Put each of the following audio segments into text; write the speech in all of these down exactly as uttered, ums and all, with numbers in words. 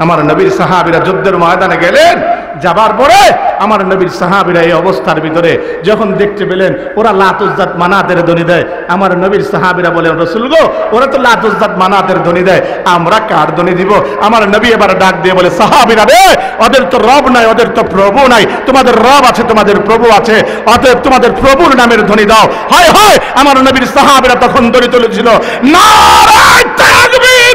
আমার নবীর সাহাবীরা যুদ্ধের ময়দানে গেলেন, যাবার পরে আমার নবীর সাহাবীরা এই অবস্থার ভিতরে যখন দেখতে পেলেন ওরা লাত উজ্জাত মানাতের ধ্বনি দেয়, আমার নবীর সাহাবীরা বলেন, রাসূল গো, ওরা তো লাত উজ্জাত মানাতের ধ্বনি দেয়, আমরা কার ধ্বনি দিব? আমার নবী এবার ডাক দিয়ে বলে, সাহাবীরা রে, ওদের তো রব নাই, ওদের তো প্রভু নাই, তোমাদের রব আছে, তোমাদের প্রভু আছে, অতএব তোমাদের প্রভুর নামের ধ্বনি দাও। হায় হায়, আমার নবীর সাহাবীরা তখন ধ্বনি তুলেছিল, নারায়ে তাকবীর,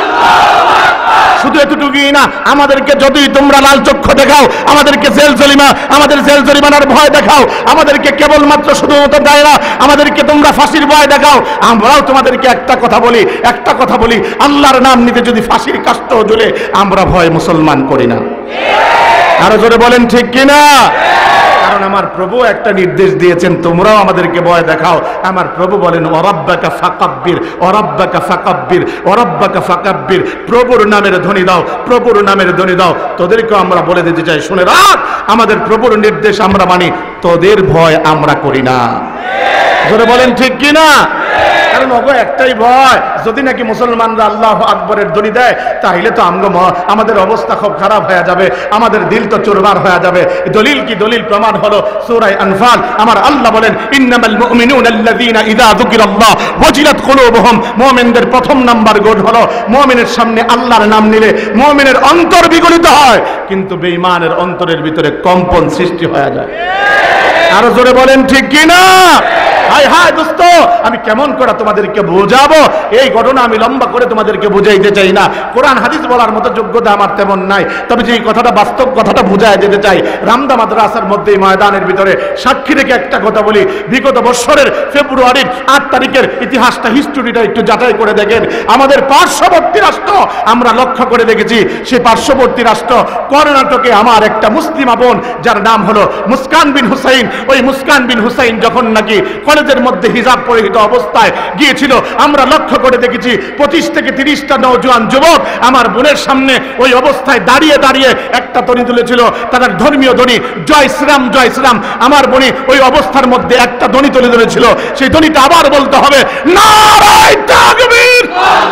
শুধু এতটুকুই না, আমাদেরকে যদি তোমরা লাল চক্ষু দেখাও, আমাদেরকে জেল জরিমা, আমাদের জেল জরিমানার ভয় দেখাও, আমাদেরকে কেবলমাত্র শুধুমাত্র দায়রা, আমাদেরকে তোমরা ফাঁসির ভয় দেখাও, আমরাও তোমাদেরকে একটা কথা বলি, একটা কথা বলি, আল্লাহর নাম নিতে যদি ফাঁসির কাষ্ট জ্বলে, আমরা ভয় মুসলমান করি না। আরো জোরে বলেন ঠিক কিনা? কারণ আমার প্রভু একটা নির্দেশ দিয়েছেন, তোমরাও আমাদেরকে ভয় দেখাও। আমার প্রভু বলেন, ওয়ারাব্বাকা ফাকাব্বির, ওয়ারাব্বাকা ফাকাব্বির, ওয়ারাব্বাকা ফাকাব্বির, প্রভুর নামের ধ্বনি দাও, প্রভুর নামের ধ্বনি দাও। তোদেরকেও আমরা বলে দিতে চাই, শুনে রাখ, আমাদের প্রভুর নির্দেশ আমরা মানি, তোদের ভয় আমরা করি না। জোরে বলেন ঠিক কিনা? কারণ ওগো একটাই ভয়, যদি নাকি মুসলমানরা আল্লাহু আকবরের ধ্বনি দেয়, তাহলে তো আমগো আমাদের অবস্থা খুব খারাপ হয়ে যাবে, আমাদের দিল তো চুরমার হয়ে যাবে। দলিল কি? দলিল প্রমাণ হলো সূরা আনফাল। আমার আল্লাহ বলেন, ইন্নামাল মুমিনুনা আল্লাযীনা ইযা যুকিরাল্লাহ ওয়াজিলাত কুলুবুহুম, মুমিনদের প্রথম নাম্বার গুণ হলো মুমিনের সামনে আল্লাহর নাম নিলে মুমিনের অন্তর বিগলিত হয়, কিন্তু বেঈমানের অন্তরের ভিতরে কম্পন সৃষ্টি হয়ে যায়। আরো জোরে বলেন ঠিক কিনা? হায় হায় দোস্ত, আমি কেমন করে তোমাদেরকে বোঝাবো? এই ঘটনা আমি লম্বা করে তোমাদেরকে বুঝাইতে চাই না, কোরআন হাদিস বলার মতো যোগ্যতা আমার তেমন নাই, তবে যে কথাটা বাস্তব কথাটা বুঝায় যেতে চাই। রামদা মাদ্রাসার মধ্যে ময়দানের ভিতরে সাক্ষী রেখে একটা কথা বলি, বিগত বছরের ফেব্রুয়ারির আট তারিখের ইতিহাসটা, হিস্টোরিটা একটু যাচাই করে দেখেন। আমাদের পার্শ্ববর্তী রাষ্ট্র আমরা লক্ষ্য করে দেখেছি, সেই পার্শ্ববর্তী রাষ্ট্র কর্ণাটকে আমার একটা মুসলিম বোন, যার নাম হলো মুস্কান বিন হুসাইন, ওই মুস্কান বিন হুসাইন যখন নাকি কলেজের মধ্যে হিজাব পরিহিত অবস্থায় গিয়েছিল, আমরা লক্ষ্য করে দেখেছি পঁচিশ থেকে তিরিশটা নওজোয়ান যুবক আমার বোনের সামনে ওই অবস্থায় দাঁড়িয়ে দাঁড়িয়ে একটা ধ্বনি তুলেছিল, তাদের ধর্মীয় ধ্বনি, জয় শ্রীরাম জয় শ্রীরাম। আমার বোনে ওই অবস্থার মধ্যে একটা ধ্বনি তুলে ধরেছিল, সেই ধ্বনিটা আবার বলতে হবে, নারায়ে তাকবীর।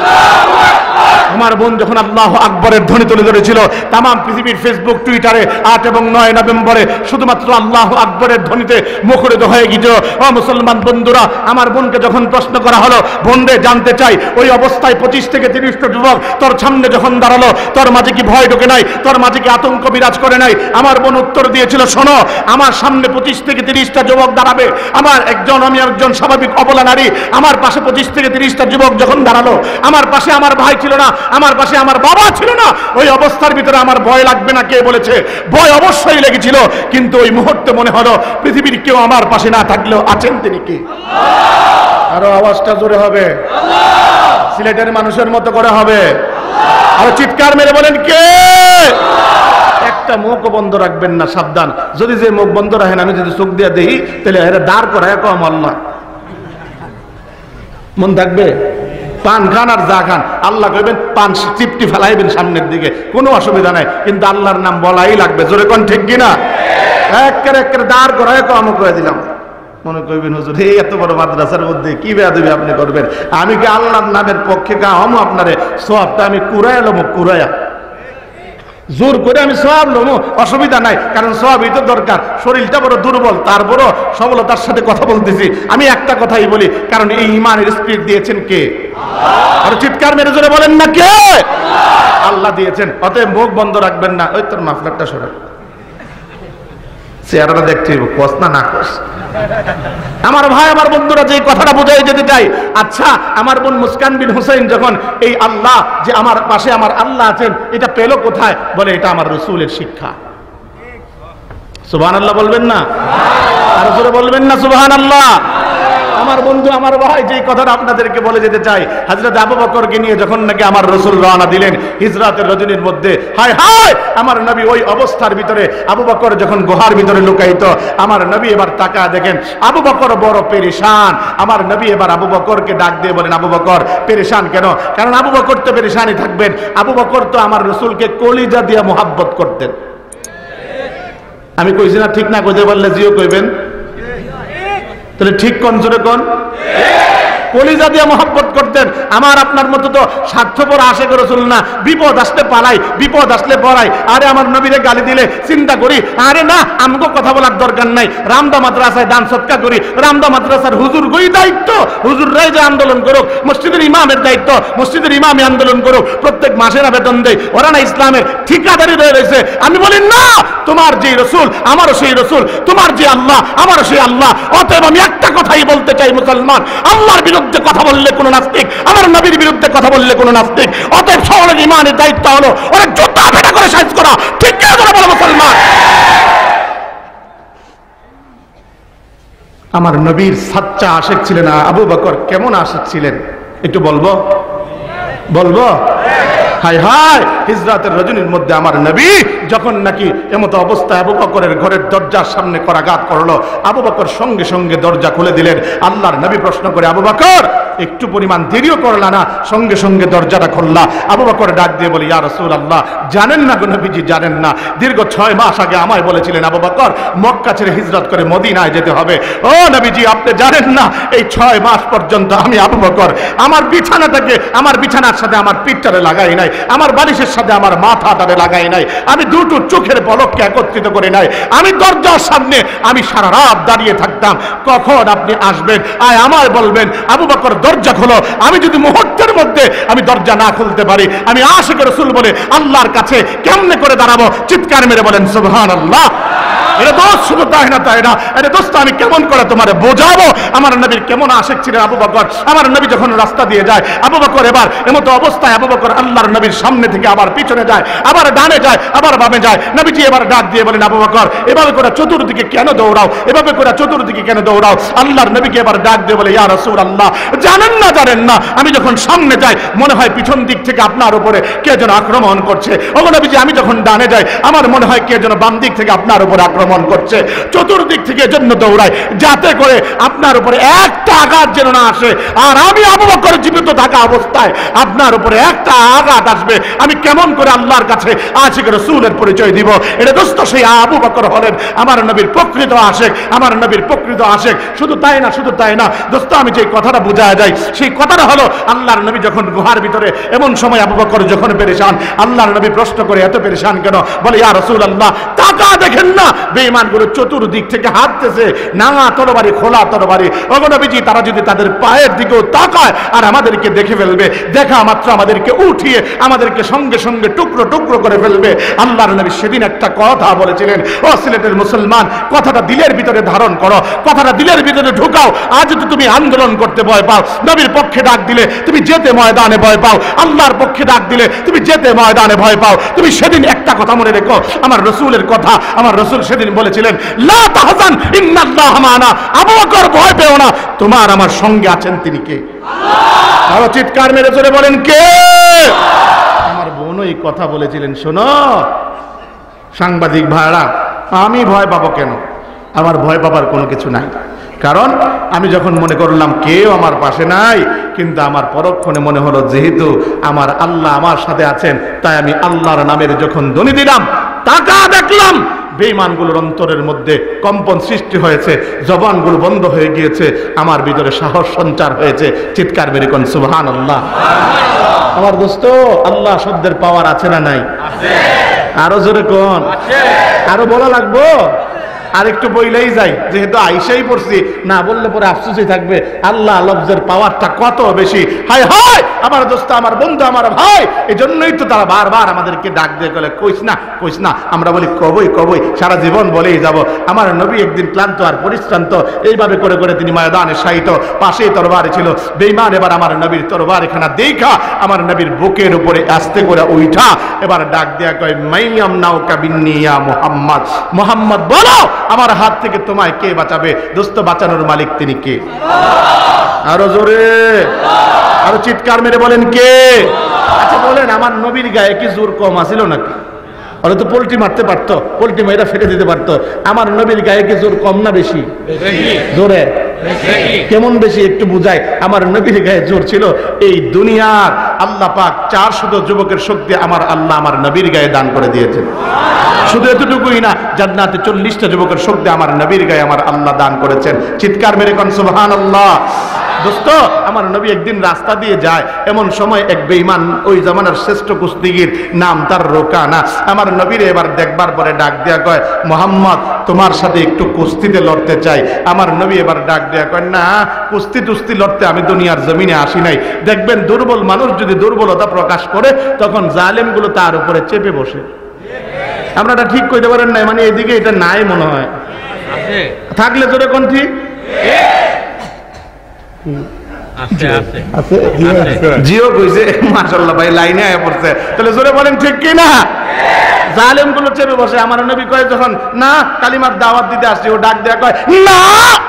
আমার বোন যখন আল্লাহু আকবরের ধ্বনি তুলে ধরেছিল, তাম পৃথিবীর ফেসবুক টুইটারে আট এবং নয় নভেম্বরে শুধুমাত্র আল্লাহু আকবরের ধ্বনিতে মুখরিত হয়ে গিয়েছিল। ও মুসলমান বন্ধুরা, আমার বোনকে যখন প্রশ্ন করা হলো, বোন রে জানতে চাই, ওই অবস্থায় পঁচিশ থেকে তিরিশটা যুবক তোর সামনে যখন দাঁড়ালো, তোর মাঝে কি ভয় ঢোকে নাই? তোর মাঝে কি আতঙ্ক বিরাজ করে নাই? আমার বোন উত্তর দিয়েছিল, শোনো, আমার সামনে পঁচিশ থেকে তিরিশটা যুবক দাঁড়াবে, আমার একজন আমি একজন স্বাভাবিক অবলা নারী, আমার পাশে পঁচিশ থেকে তিরিশটা যুবক যখন দাঁড়ালো, আমার পাশে আমার ভাই ছিল না, আমার পাশে আমার বাবা ছিল না, ওই অবস্থার ভিতরে আমার ভয় লাগবে না? কে বলেছে? ভয় অবশ্যই লেগেছিল, কিন্তু ওই মুহূর্তে মনে হলো পৃথিবীর কেউ আমার পাশে না থাকলেও আছেন তিনি কে? আরো আওয়াজটা জোরে হবে, সিলেটের মানুষের মতো করে হবে, আরো চিৎকার মেরে বলেন কে? একটা মুখ বন্ধ রাখবেন না, সাবধান, যদি যে মুখ বন্ধ রাখেন আমি যদি চোখ দিয়ে দেখি, তাহলে এরা দাঁড় করায় কম আল্লাহ, মন থাকবে? পান খান আর যা খান, আল্লাহ কইবেন পান চিপটি ফেলাইবেন সামনের দিকে, কোনো অসুবিধা নাই, কিন্তু আল্লাহর নাম বলাই লাগবে। জোরে কোন ঠিক কিনা? একের একের দাঁড় করায় কম করে দিলাম। মনে করবেন হুজুর এই এত বড় মাদ্রাসার মধ্যে কি বেয়াদবি আপনি করবেন? আমি কি আল্লাহর নামের পক্ষে কা হম? আপনারে সবটা আমি কুরাইয়া লম, কুরাইয়া জোর করে আমি সব লম, অসুবিধা নাই, কারণ সবই তো দরকার। শরীরটা বড় দুর্বল, তারপরও সবলতার সাথে কথা বলতেছি। আমি একটা কথাই বলি, কারণ এই ইমানের স্পিরিট দিয়েছেন কে? আর চিৎকার মেরে জোরে বলেন না কে? আল্লাহ দিয়েছেন। অতএব মুখ বন্ধ রাখবেন না। ওই তোর মাফলারটা সরা, চেহারাটা দেখতে হইব, কস না না কস। আমার ভাই আমার বন্ধুরা, যে কথাটা বোঝাই যেতে চাই, আচ্ছা আমার বোন মুস্কান বিন হুসাইন যখন এই আল্লাহ যে আমার পাশে আমার আল্লাহ আছেন এটা পেল কোথায়? বলে এটা আমার রাসূলের শিক্ষা। সুবহানাল্লাহ বলবেন না? আর জোরে বলবেন না সুবহানাল্লাহ? আমার বন্ধু আমার ভাই, যে কথাটা আপনাদেরকে বলে যেতে চাই, হযরত আবু বকরকে নিয়ে যখন নাকি আমার রাসূল রওনা দিলেন হিজরাতের রজনীর মধ্যে, হায় হায় আমার নবী ওই অবস্থার ভিতরে, আবু বকর যখন গুহার ভিতরে লুকায়িত, আমার নবী এবার তাকায় দেখেন আবু বকর বড় পেরেশান। আমার নবী এবার আবু বকরকে ডাক দিয়ে বলেন, আবু বকর পেরেশান কেন? কারণ আবু বকর তো পেরেশানই থাকবেন, আবু বকর তো আমার রাসূলকে কলিজা দিয়ে মোহাব্বত করতেন। আমি কইছি না ঠিক না? কইতে পারলে জিও কইবেন, তাহলে ঠিক কোন জোরে কোন? কলিজা দিয়ে মহব্বত করতেন। আমার আপনার মতো তো স্বার্থপর আশেক রাসূল না, বিপদ আসলে পালাই, বিপদ আসলে পড়াই। আরে আমার নবীরে গালি দিলে চিন্তা করি, আরে না আমগো কথা বলার দরকার নাই, রামদা মাদ্রাসায় দান সৎকা করি, রামদা মাদ্রাসার হুজুর গই দায়িত্ব, হুজুররাই যে আন্দোলন করুক, মসজিদের ইমামের দায়িত্ব, মসজিদের ইমামই আন্দোলন করুক, প্রত্যেক মাসে না বেতন দেয়, ওরা না ইসলামের ঠিকাদারি রয়ে রয়েছে। আমি বলি না, তোমার যে রসুল আমারও সেই রসুল, তোমার যে আল্লাহ আমারও সেই আল্লাহ। অতএব আমি একটা কথাই বলতে চাই, মুসলমান আল্লাহর বিরুদ্ধে কথা বললে কোনো নাস্তিক, আমার নবীর বিরুদ্ধে কথা বললে কোনো নাস্তিক। অতএব সকলের ইমানের দায়িত্ব হলো ওরা জুতা পেটা করে সাইজ করা, ঠিক কি না বলো মুসলমান? আমার নবীর সাচ্চা আশিক ছিলেন আবু বকর। কেমন আশিক ছিলেন একটু বলবো বলবো হাই হাই হিজরাতের রজনীর মধ্যে আমার নবী যখন নাকি এমত অবস্থায় আবু বকরের ঘরের দরজার সামনে করাঘাত করলো, আবু বকর সঙ্গে সঙ্গে দরজা খুলে দিলেন। আল্লাহর নবী প্রশ্ন করে, আবু বকর একটু পরিমাণ দেরিও করলা না, সঙ্গে সঙ্গে দরজাটা খুললা? আবু বকর ডাক দিয়ে বলি, ইয়া রাসূলুল্লাহ, জানেন না গো নবীজি, জানেন না, দীর্ঘ ছয় মাস আগে আমায় বলেছিলেন আবু বকর মক্কা ছেড়ে হিজরত করে মদিনায় যেতে হবে। ও নবীজি, আপনি জানেন না এই ছয় মাস পর্যন্ত আমি আবু বকর আমার বিছানাটাকে আমার বিছানার সাথে আমার পিঠটারে লাগাই নাই, আমার বালিশের সাথে আমার মাথাটারে লাগাই নাই, আমি দুটো চোখের পলককে একত্রিত করে নাই, আমি দরজার সামনে আমি সারা রাত দাঁড়িয়ে থাকতাম, কখন আপনি আসবেন আয় আমায় বলবেন। আবু বকর দরজা খোলো। আমি যদি মুহূর্তের মধ্যে আমি দরজা না খুলতে পারি, আমি আশিক রাসূল বলে আল্লাহর কাছে কেমনে করে দাঁড়াবো? চিৎকার মেরে বলেন সুবহানাল্লাহ। এটা দোস্ত শুধু তাই না তাই না এটা দোস্ত আমি কেমন করে তোমারে বোঝাবো আমার নবীর কেমন আশিক ছিলেন আবু বকর। আমার নবী যখন রাস্তা দিয়ে যায়, আবু বকর এবার এমত অবস্থায় আবু বকর আল্লাহর নবীর সামনে থেকে আবার পিছনে যায়, আবার ডানে যায়, আবার বামে যায়। নবীজি এবার ডাক দিয়ে বলেন, আবু বকর এভাবে করে চতুর্দিকে কেন দৌড়াও, এভাবে করে চতুর্দিকে কেন দৌড়াও? আল্লাহর নবীকে এবার ডাক দিয়ে বলে, ইয়া রাসূলুল্লাহ, জানেন না জানেন না আমি যখন সামনে যাই মনে হয় পিছন দিক থেকে আপনার উপরে কে যেন আক্রমণ করছে। ও নবীজি, আমি যখন ডানে যাই আমার মনে হয় কে যেন বাম দিক থেকে আপনার উপরে আক্রমণ করছে। চতুর্দিক থেকে জন্য দৌড়ায় যাতে করে আপনার উপরে একটা আঘাত যেন না আসে। আর আমি আবু বকর জীবিত থাকা অবস্থায় আপনার উপরে একটা আঘাত আসবে, আমি কেমন করে আল্লাহর কাছে আশিক রাসূলের পরিচয় দিব? এটা দোস্ত সেই আবু বকর হলেন আমার নবীর প্রকৃত আশিক, আমার নবীর প্রকৃত আশিক। শুধু তাই না শুধু তাই না দোস্ত, আমি যে কথাটা বুঝায় যাই সেই কথাটা হলো, আল্লাহর নবী যখন গুহার ভিতরে এমন সময় আবু বকর যখন পেরেশান, আল্লাহর নবী প্রশ্ন করে, এত পেরেশান কেন? বলে, ইয়া রাসূলুল্লাহ, টাকা দেখেন না বেঈমানগুলো চতুর্দিক থেকে হাঁটতেছে, নাঙা তরবারি খোলা তরবারি। ওগো নবীজি, তারা যদি তাদের পায়ের দিকেও তাকায় আর আমাদেরকে দেখে ফেলবে, দেখা মাত্র আমাদেরকে উঠিয়ে আমাদেরকে সঙ্গে সঙ্গে টুকরো টুকরো করে ফেলবে। আল্লাহর নবী সেদিন একটা কথা বলেছিলেন, ও সিলেটের মুসলমান, কথাটা দিলের ভিতরে ধারণ করো, কথাটা দিলের ভিতরে ঢুকাও। আজ তো তুমি আন্দোলন করতে ভয় পাও, নবীর পক্ষে ডাক দিলে তুমি যেতে ময়দানে ভয় পাও, আল্লাহর পক্ষে ডাক দিলে তুমি যেতে ময়দানে ভয় পাও। তুমি সেদিন একটা কথা মনে রেখো, আমার রাসূলের কথা, আমার রাসূল সেদিন বলেছিলেন, লা তাহজান ইন্নাল্লাহ মা'ানা, আবু বকর ভয় পেও না, তোমার আমার সঙ্গে আছেন তিনি কে? আল্লাহ। আরো চিৎকার মেরে জোরে বলেন কে? আমার বোন এই কথা বলেছিলেন। শোনো সাংবাদিক ভাইরা, আমি ভয় পাবো কেন? আমার ভয় পাবার কোনো কিছু নাই, কারণ আমি যখন মনে করলাম কেউ আমার পাশে নাই, কিন্তু আমার পরক্ষণে মনে হলো যেহেতু আমার আল্লাহ আমার সাথে আছেন, তাই আমি আল্লাহর নামের যখন ধ্বনি দিলাম, টাকা দেখলাম বেঈমানগুলোর অন্তরের মধ্যে কম্পন সৃষ্টি হয়েছে, জবানগুলো বন্ধ হয়ে গিয়েছে, আমার ভিতরে সাহস সঞ্চার হয়েছে। চিৎকার মেরে কোন সুবহানাল্লাহ। আমার দোস্ত, আল্লাহ শব্দের পাওয়ার আছে না নাই? আরো জোরে কোন, আরো বলা লাগবো? আর একটু বইলেই যাই, যেহেতু আইসাই পড়ছি, না বললে পরে আফসোসই থাকবে। আল্লাহ লফজের পাওয়ারটা কত বেশি! হায় হায় আমার দোস্ত, আমার বন্ধু, আমার ভাই, এই জন্যই তো তারা বারবার আমাদেরকে ডাক দিয়ে গেলে কইস না কইস না, আমরা বলি কবই কবই, সারা জীবন বলেই যাব। আমার নবী একদিন ক্লান্ত আর পরিশ্রান্ত, এইভাবে করে করে তিনি ময়দানে শায়িত, পাশেই তরবারি ছিল। বেঈমান এবার আমার নবীর তরবারি খানা দেখা আমার নবীর বুকের উপরে আস্তে করে উঠা এবার ডাক দেয়া কয়, মাইয়াম নাউকা বিন্নি ইয়া মুহাম্মদ, মুহাম্মদ বলো আমার হাত থেকে তোমায় কে বাঁচাবে? দোস্ত, বাঁচানোর মালিক তিনি কে? আরো জোরে, আরো চিৎকার মেরে বলেন কে? আচ্ছা বলেন, আমার নবীর গায়ে কি জোর কম আছিল নাকি? ওরা তো পোল্ট্রি মারতে পারতো, পোল্ট্রি মেয়েরা ফেলে দিতে পারতো। আমার নবীর গায়ে কি জোর কম না বেশি? জোরে কেমন বেশি একটু বুঝাই। আমার নবীর গায়ে জোর ছিল, এই দুনিয়ার আল্লাহ পাক চারশত যুবকের শক্তি আমার আল্লাহ আমার নবীর গায়ে দান করে দিয়েছেন। শুধু এতটুকুই না, জান্নাতে চল্লিশটা যুবকের শক্তি আমার নবীর গায়ে আমার আল্লাহ দান করেছেন। চিৎকার মেরে কোন সুবহানাল্লাহ। দোস্ত, আমার নবী একদিন রাস্তা দিয়ে যায়, এমন সময় এক বেঈমান, ওই জামানার শ্রেষ্ঠ কুস্তিগীর, নাম তার রোকানা, আমার নবীর এবার দেখবার পরে ডাক দেয়া কয়, মোহাম্মদ তোমার সাথে একটু কুস্তিতে লড়তে চাই। আমার নবী এবার ডাক দেয়া কয়, না কুস্তি টুস্তি লড়তে আমি দুনিয়ার জমিনে আসি নাই। দেখবেন দুর্বল মানুষ যদি দুর্বলতা প্রকাশ করে, তখন জালেমগুলো তার উপরে চেপে বসে। আপনারা ঠিক কইতে পারেন নাই, মানে এদিকে এটা নাই মনে হয়, থাকলে জোরে কোন ঠিক জিও কইছে মাশাআল্লাহ ভাই, লাইনে আয়া পড়ছে। তাহলে জোরে বলেন ঠিক কি না? জালেম গুলো চেপে বসে। আমার নবী কয় যখন, না কালিমার দাওয়াত দিতে আসছি, ও ডাক দেয়া কয়, না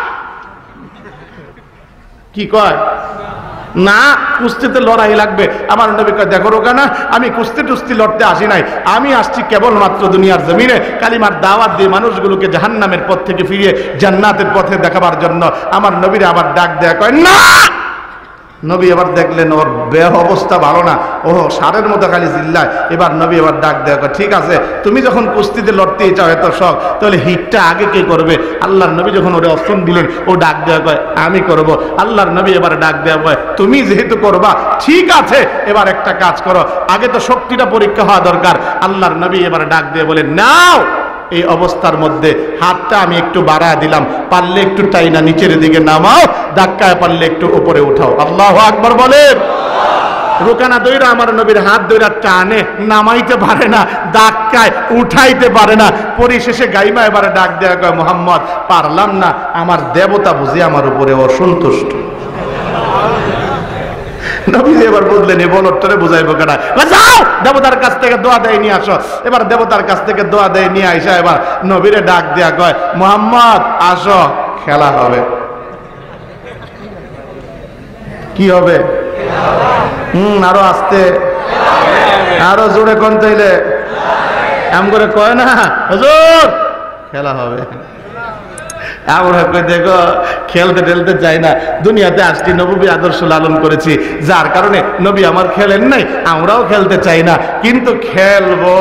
কি কয়, না কুস্তিতে লড়াই লাগবে। আমার নবী কয়, দেখো রোকানা, আমি কুস্তি টুস্তি লড়তে আসি নাই, আমি আসছি কেবলমাত্র দুনিয়ার জমিনে কালিমার দাওয়াত দিয়ে মানুষগুলোকে জাহান্নামের পথ থেকে ফিরিয়ে জান্নাতের পথে দেখাবার জন্য। আমার নবীর আবার ডাক দেয়া কয়, না। নবী এবার দেখলেন ওর দেহ অবস্থা ভালো না, ও সারের মতো খালি জিল্লায়। এবার নবী এবার ডাক দেয়া কয়, ঠিক আছে তুমি যখন কুস্তিতে লড়তেই চাও এত শখ, তাহলে হিটটা আগে কে করবে? আল্লাহর নবী যখন ওরে অস্ত্র দিলেন, ও ডাক দেয়া কয়, আমি করব। আল্লাহর নবী এবার ডাক দেয়া কয়, তুমি যেহেতু করবা, ঠিক আছে এবার একটা কাজ করো, আগে তো শক্তিটা পরীক্ষা হওয়া দরকার। আল্লাহর নবী এবার ডাক দিয়ে বলেন, নাও এই অবস্থার মধ্যে হাতটা আমি একটু বাড়া দিলাম, পারলে একটু টাইনা নিচের দিকে নামাও, ধাক্কায় পারলে একটু উপরে উঠাও। আল্লাহু আকবার বলেন। রোকানা দইরা আমার নবীর হাত দইরা টানে, নামাইতে পারে না, ধাক্কায় উঠাইতে পারে না। পরিশেষে গাইমা এবারে ডাক দেয়া কয়, মোহাম্মদ পারলাম না, আমার দেবতা বুঝি আমার উপরে অসন্তুষ্ট। নবী এবার বুঝলেন, এ বলটরে বুঝাইবো কেনা, যাও দেবতার কাছ থেকে দোয়া দেয় নিয়ে আসো। এবার দেবতার কাছ থেকে দোয়া দেয় নিয়ে আইসা এবার নবীরে ডাক দেয়া কয়, মোহাম্মদ আসো, খেলা হবে। কি হবে? হম আরো আসতে, আরো জোরে কোন তাইলে এম করে কয় না, হুজুর খেলা হবে। আমরা কই দেখো খেলতে টেলতে চাই না, দুনিয়াতে আসছি নবী আদর্শ লালন করেছি, যার কারণে নবী আমার খেলেন নাই, আমরাও খেলতে চাই না, কিন্তু খেলবো।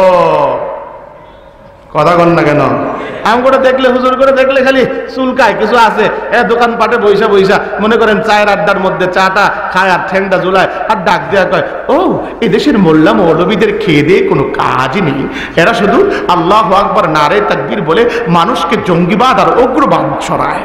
কথা কন না কেন? আম করে দেখলে, হুজুর করে দেখলে খালি চুলকায়, কিছু আছে এ দোকান পাটে বইসা বইসা মনে করেন চায়ের আড্ডার মধ্যে চাটা খায় আর ঠ্যাংটা ঝুলায় আর ডাক দেয়া কয়, ও এদেশের মোল্লা মৌলবীদের খেয়ে দিয়ে কোনো কাজই নেই, এরা শুধু আল্লাহু আকবার নারে তাকবীর বলে মানুষকে জঙ্গিবাদ আর উগ্রবাদ ছড়ায়।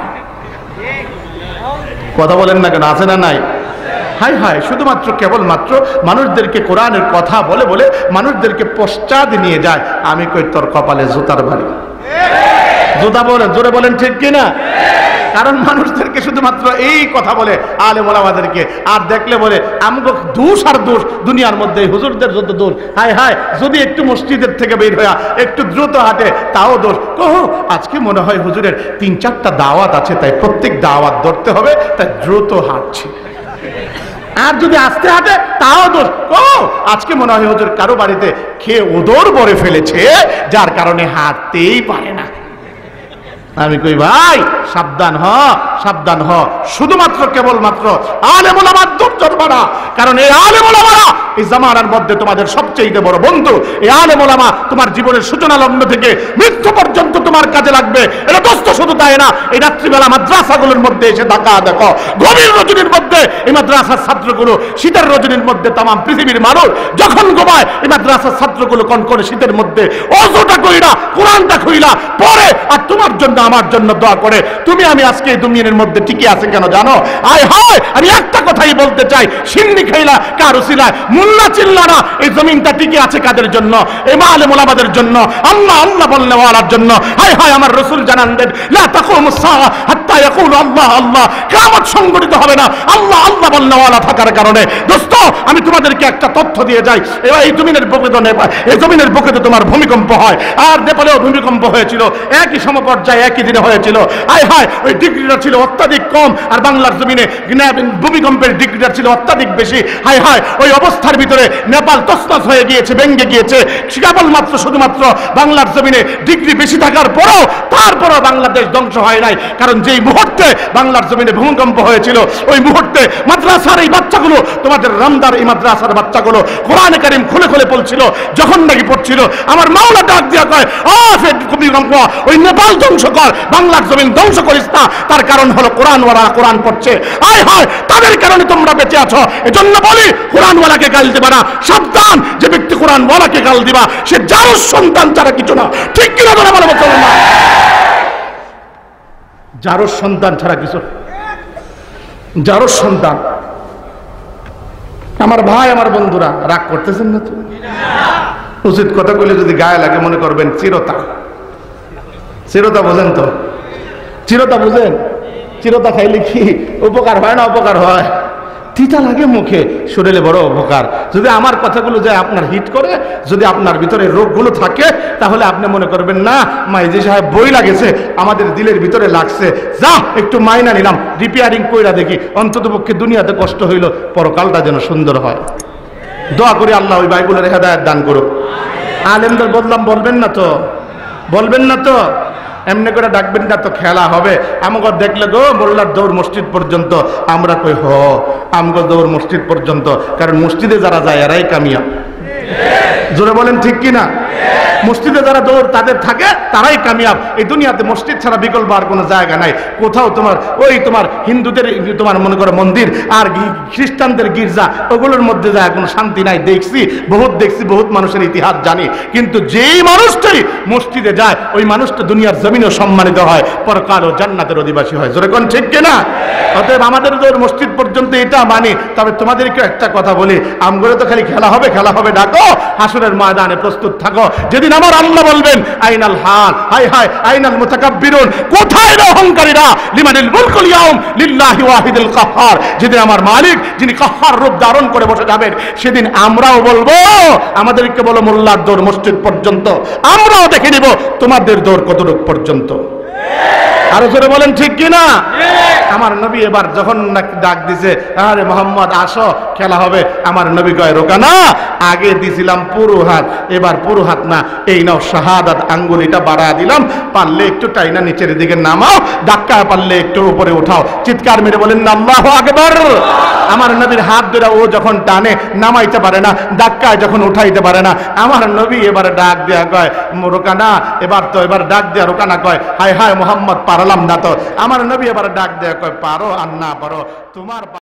কথা বলেন না কেন? আছে না নাই? হাই হাই, শুধুমাত্র কেবলমাত্র মানুষদেরকে কোরআনের কথা বলে বলে মানুষদেরকে পশ্চাৎ নিয়ে যায়। আমি কই তোর কপালে জুতার বাড়ি। জুতা বলেন, জোরে বলেন ঠিক কিনা? কারণ মানুষদেরকে শুধুমাত্র এই কথা বলে আলেম ওলামাদেরকে, আর দেখলে বলে আমগো দোষ আর দোষ দুনিয়ার মধ্যে, হুজুরদের যত দোষ। হাই হাই, যদি একটু মসজিদের থেকে বের হয়ে একটু দ্রুত হাঁটে তাও দোষ। কহ আজকে মনে হয় হুজুরের তিন চারটা দাওয়াত আছে, তাই প্রত্যেক দাওয়াত ধরতে হবে, তাই দ্রুত হাঁটছি। আর যদি আস্তে হাঁটে তাও দোষ। ও আজকে মনে হয় হুজুর কারো বাড়িতে খেয়ে ওদর ভরে ফেলেছে, যার কারণে হাঁটতেই পারে না। আমি কই ভাই সাবধান হ, সাবধান হ, শুধুমাত্র কেবলমাত্র আলেম ওলামার দুর্জয় বাড়া। কারণ এই আলেম ওলামারা এই জামানার মধ্যে তোমাদের সবচেয়ে বড় বন্ধু। এই আলেম ওলামা তোমার জীবনের সূচনা লগ্ন থেকে মৃত্যু পর্যন্ত তোমার কাজে লাগবে। এটা দোস্ত শুধু তাই না, এই রাত্রিবেলা মাদ্রাসাগুলোর মধ্যে এসে দেখা দেখো, গভীর রজনীর মধ্যে এই মাদ্রাসার ছাত্রগুলো, শীতের রজনীর মধ্যে তাম পৃথিবীর মানুষ যখন ঘুমায়, এই মাদ্রাসার ছাত্রগুলো কনকনে শীতের মধ্যে অজুটা কইরা কোরআনটা খুইলা পড়ে আর তোমার জন্য আমার জন্য দোয়া করে। তুমি আমি আজকে এই দুনিয়ার মধ্যে টিকে আছে কেন জানো? আয় হায়, আমি একটা কথাই বলতে চাই, সিন্নি খাইলা কার উসিলায়, মুল্লা চিল্লা না, এই জমিনটা টিকে আছে কাদের জন্য? এই আলেম ওলামাদের জন্য, আল্লাহ আল্লাহ বলনে ওয়ালার জন্য। হায় হায়, আমার রাসূল জানান দেন, লা তাকুমুস সাআ হাত্তা ইয়াকুলু আল্লাহ আল্লাহ, কিয়ামত সংঘটিত হবে না আল্লাহ আল্লাহ বলনে ওয়ালা থাকার কারণে। দোস্ত আমি তোমাদেরকে একটা তথ্য দিয়ে যাই, এবার এই জমিনের বুকে তো এই জমিনের বুকে তো তোমার ভূমিকম্প হয়, আর নেপালেও ভূমিকম্প হয়েছিল, একই সমপর্যায়ে একই দিনে হয়েছিল। আয় হায়, ওই ডিগ্রিটা ছিল অত্যাধিক কম, আর বাংলার জমিনে ভূমিকম্পের ডিগ্রিটা ছিল অত্যাধিক বেশি। হায় হায়, ওই অবস্থার ভিতরে নেপাল তছনছ হয়ে গিয়েছে, ভেঙ্গে গিয়েছে। কেবলমাত্র শুধুমাত্র বাংলার জমিনে ডিগ্রি বেশি থাকার পরও তারপরও বাংলাদেশ ধ্বংস হয় নাই, কারণ যেই মুহূর্তে বাংলার জমিনে ভূমিকম্প হয়েছিল ওই মুহূর্তে মাদ্রাসার এই বাচ্চাগুলো, তোমাদের রামদার এই মাদ্রাসার বাচ্চাগুলো কোরআনে কারীম খুলে খুলে পড়ছিল, যখন নাকি পড়ছিল আমার মাওলা ডাক দিয়া কয়, আ ফের ভূমিকম্প ওই নেপাল ধ্বংস কর, বাংলার জমিন ধ্বংস করিস না। তার কারণ হলো কোরআনওয়ালা কোরআন পড়ছে। আয় হায়, তাদের কারণে তোমরা বেঁচে আছো। এজন্য বলি, কোরআনওয়ালাকে গাল দিবা না, সাবধান। যে ব্যক্তি কোরআনওয়ালাকে গাল দিবা সে জারজ সন্তান ছাড়া কিছু না। ঠিক কিনা বলে বলে মুসলমান? জারজ সন্তান ছাড়া কিছু, জারজ সন্তান। আমার ভাই, আমার বন্ধুরা, রাগ করতেছেন না তো? উচিত কথা কইলে যদি গায়ে লাগে মনে করবেন চিরতা। চিরতা বোঝেন তো? চিরতা বুঝেন? চিরতা খাইলে কি উপকার হয় না অপকার হয়? তিতা লাগে মুখে, শরীরে বড় উপকার। যদি আমার কথাগুলো যায় আপনার হিট করে, যদি আপনার ভিতরে রোগগুলো থাকে, তাহলে আপনি মনে করবেন না মাইজি সাহেব বই লাগেছে, আমাদের দিলের ভিতরে লাগছে, যা একটু মাইনা নিলাম, রিপেয়ারিং কইরা দেখি, অন্তত পক্ষে দুনিয়াতে কষ্ট হইল, পরকালটা যেন সুন্দর হয়। দোয়া করি আল্লাহ ওই বাইগুলোর হেদায়েত দান করুক। আলেমদের বদলাম বলবেন না তো? বলবেন না তো? এমনি করে ডাকবেন না তো খেলা হবে। আমাকে দেখলে গো মোল্লার দৌড় মসজিদ পর্যন্ত, আমরা কই হ আমগো দৌড় মসজিদ পর্যন্ত, কারণ মসজিদে যারা যায় এরাই কামিয়াব। জোরে বলেন ঠিক কিনা? মসজিদে যারা দৌড় তাদের থাকে তারাই কামিয়াব। এই দুনিয়াতে মসজিদ ছাড়া বিকল্প আর কোনো জায়গা নাই। কোথাও তোমার ওই তোমার হিন্দুদের তোমার মনে করো মন্দির আর খ্রিস্টানদের গির্জা, ওগুলোর মধ্যে যায় কোনো শান্তি নাই। দেখছি, বহুত দেখছি, বহুত মানুষের ইতিহাস জানি। কিন্তু যেই মানুষটাই মসজিদে যায় ওই মানুষটা দুনিয়ার জমিনেও সম্মানিত হয়, পরকাল ও জান্নাতের অধিবাসী হয়। জোরে কোন ঠিক কিনা? অতএব আমাদের দৌড় মসজিদ পর্যন্ত এটা মানি। তবে তোমাদেরকে একটা কথা বলি, আমগুলো তো খালি খেলা হবে খেলা হবে ডাকো, হাসরের ময়দানে প্রস্তুত থাকো। যেদিন আমার আল্লাহ বলবেন আইনাল হাল, হায় হায় আইনাল মুতাকাব্বিরুন, কোথায় রে অহংকারীরা, লিমানিল মুলকুল ইয়াউম লিল্লাহি ওয়াহিদুল কাহ্হার। যেদিন আমার মালিক যিনি কাহ্হার রূপ ধারণ করে বসে যাবেন, সেদিন আমরাও বলবো আমাদেরকে বলো মোল্লার দৌড় মসজিদ পর্যন্ত, আমরাও দেখে নিব তোমাদের দৌড় কতটুক পর্যন্ত। আরো জোরে বলেন ঠিক কিনা? আমার নবী এবার যখন ডাক দিছে, আরে মোহাম্মদ আসো খেলা হবে, আমার নবী কয় রোকানা, আগে দিছিলাম পুরো হাত, এবার পুরো হাত না, এই নাও শাহাদাত আঙ্গুলিটা বাড়া দিলাম, পারলে একটু টাইনা নিচের দিকে নামাও, ধাক্কা পারলে একটু উপরে উঠাও। চিৎকার মেরে বলেন না আল্লাহু আকবার। আমার নবীর হাত ধরে ও যখন টানে নামাইতে পারে না, ধাক্কায় যখন উঠাইতে পারে না, আমার নবী এবার ডাক দেয়া কয় রোকানা, এবার তো এবার ডাক দেয়া রোকানা কয় হায় হায় মোহাম্মদ পারলাম না তো। আমার নবী এবার ডাক দেয়া কয় পারো আর না পারো তোমার